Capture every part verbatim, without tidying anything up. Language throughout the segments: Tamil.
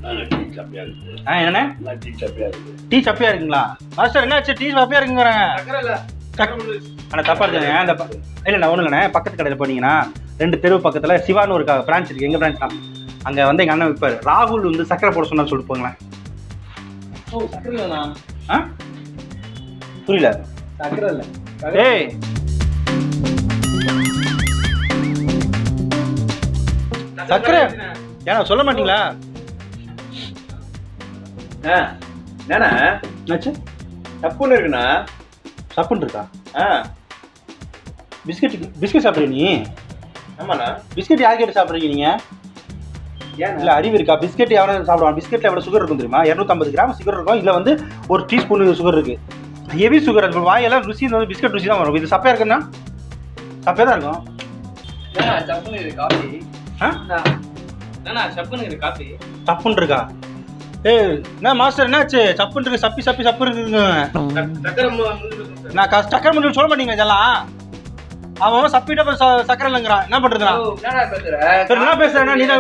ஆ என்னண்ணே டீ சப்பியா இருக்குங்களா மாஸ்டர்? என்ன ஆச்சு டீ சப்பியா இருக்குங்கிறாங்க? ஆனால் தப்பா இருக்குங்க. அந்த இல்லை நான் ஒன்றுங்கண்ணே, பக்கத்து கடையில் போனீங்கன்னா ரெண்டு தெருவு பக்கத்தில் சிவான்னு ஒரு பிரான்ச் இருக்குது, எங்கள் பிரான்ச் தான். அங்கே வந்து எங்கள் அண்ணன் விற்பார். ராகுல் வந்து சக்கரை போட சொன்னான்னு சொல்லிட்டு போங்களேன். ஓ சக்கரை இல்லைண்ணா. ஆ புரியல. சக்கரை இல்லை. ஏய் சக்கரை ஏன்னா சொல்ல மாட்டீங்களா? என்னண்ணா என்னாச்சு? தப்புன்னு இருக்குண்ணா. சப்புன்னு இருக்கா? ஆ பிஸ்கட் பிஸ்கட் சாப்பிட்றீங்க நீ? ஆமாண்ணா. பிஸ்கட் யார் கேட்டு சாப்பிட்றீங்க நீங்கள்? ஏன் இல்லை அறிவு இருக்கா? பிஸ்கெட் எவ்வளோ சாப்பிடுவான்? பிஸ்கெட்டில் எவ்வளோ சுகர் இருக்கும் தெரியுமா? இரநூத்தம்பது கிராம் சுகர் இருக்கும். இதில் வந்து ஒரு டீஸ்பூன் சுகர் இருக்குது. Heavy sugar. அது வாயெல்லாம் ருசி வந்து பிஸ்கட் ருசி தான் வரும். இது சப்பையாக இருக்குன்னா சப்பையாக தான் இருக்கும். சப்புன்னு இருக்கு காஃபி. ஆ சப்புன்னு இருக்கு காஃபி. சப்புன்னு இருக்கா? ஏய் என்ன மாஸ்டர் என்னாச்சு? சப்புன்னு இருக்கு, சப்பி சப்பி சப்பு இருக்குங்க. நான் சக்கரை முடிவு சொல்ல மாட்டீங்க இதெல்லாம். அவன் சப்பிட்ட சக்கரை இல்லைங்கிறான். என்ன பண்றதுனா? என்ன பேசுறேன்னா நீ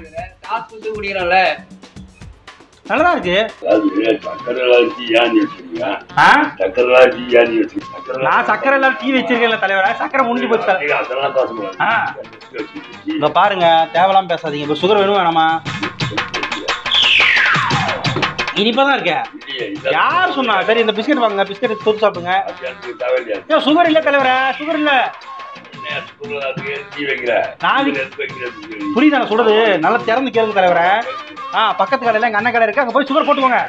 நல்லதான் இருக்கு. நான் சக்கரை இல்லாத டீ வச்சிருக்கேன் தலைவர. சக்கரை முடிஞ்சு போச்சு. இங்க பாருங்க, தேவலாம் பேசாதீங்க. இப்ப சுகர் வேணும் வேணாமா? இனிப்பாதான் இருக்க. யார் சொன்னா? சரி இந்த பிஸ்கட் வாங்க, பிஸ்கட் தொட்டு சாப்பிடுங்க. சுகர் இல்ல தலைவர, சுகர் இல்ல. புரியுதா நான் சொல்றது? நல்லா திறந்து கேளுங்க தலைவர. ஆ பக்கத்து கடையில எங்க அண்ணன் கடை இருக்கு, அங்க போய் சுகர் போட்டுக்கோங்க.